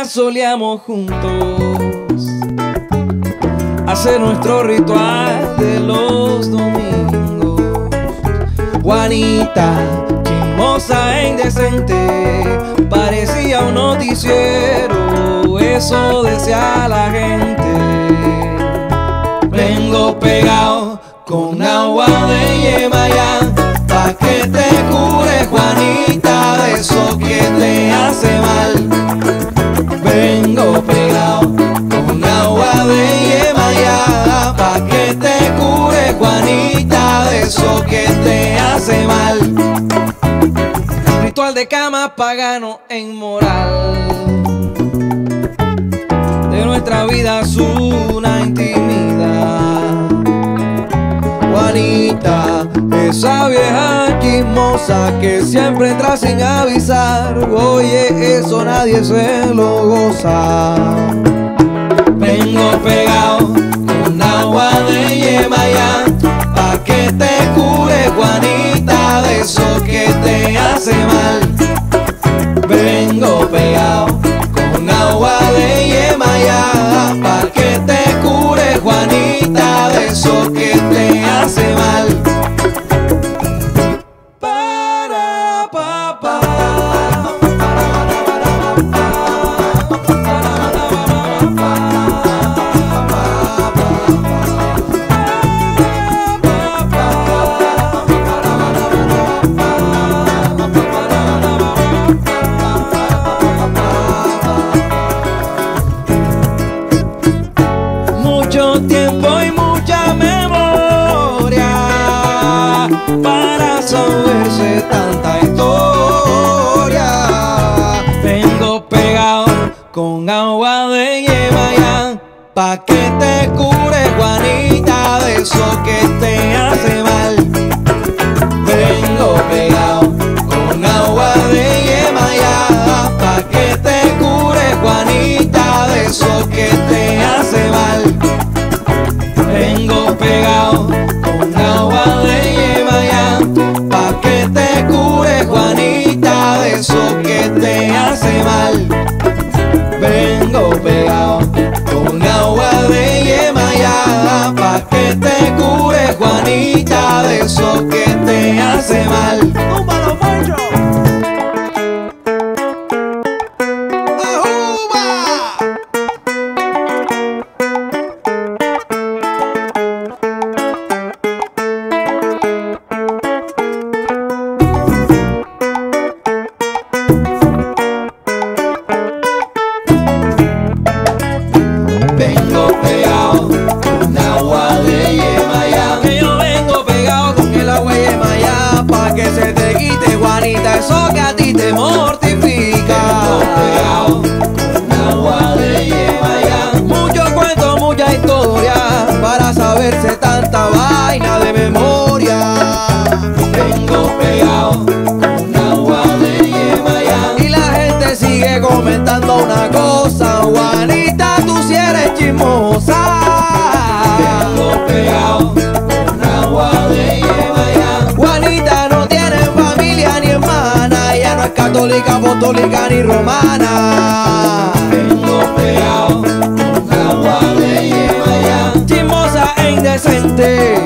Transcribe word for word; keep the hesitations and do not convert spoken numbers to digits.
solíamos juntos hacer nuestro ritual de los domingos. Juanita, chismosa e indecente, parecía un noticiero, eso decía la gente. Vengo pegado con agua de Yemayá, pa' que te cure, Juanita, de eso que te hace mal. Vengo pegado con agua de Yemayá, pa' que te cure, Juanita, de eso que te hace mal. Ritual de cama pagano e inmoral, de nuestra vida es una intimidad. Juanita, esa vieja chismosa que siempre entra sin avisar, oye, eso nadie se lo goza. Vengo pegado con agua de Yemayá, pa' que te cure, Juanita, de eso que te hace mal. Vengo pegado con agua de Yemayá, pa' que te cure, Juanita, de eso que te hace mal. Para, pa, pa. Mucho tiempo y mucha memoria para saberse tanta historia. Vengo pegado con agua de Yemayá, pa' que te cure, Juanita, de eso que te hace mal. Vengo pegado con agua de Yemayá, pa' que te cure, Juanita, de eso que te hace mal. Vengo pegado con agua de Yemayá, pa' que te cure, Juanita, de eso que te hace mal. Vengo pegado con agua de Yemayá, pa' que te cure, Juanita, de eso que te hace mal. ¡Túmbalo mucho! Vengo pegado con agua de Yemayá, que yo vengo pegado con el agua de Yemayá, pa' que se te quite, Juanita, eso que a ti te mortifica. Vengo pegado con agua de Yemayá, mucho cuento, mucha historia, para saberse tanta vaina de memoria. Vengo pegado con agua de Yemayá, y la gente sigue comentando una cosa, Juanita, tú si eres chismosa. Vengo pegado con agua de Yemayá, Juanita no tiene familia ni hermana, ella no es católica, apostólica ni romana. Vengo pegado con agua de Yemayá, chismosa e indecente,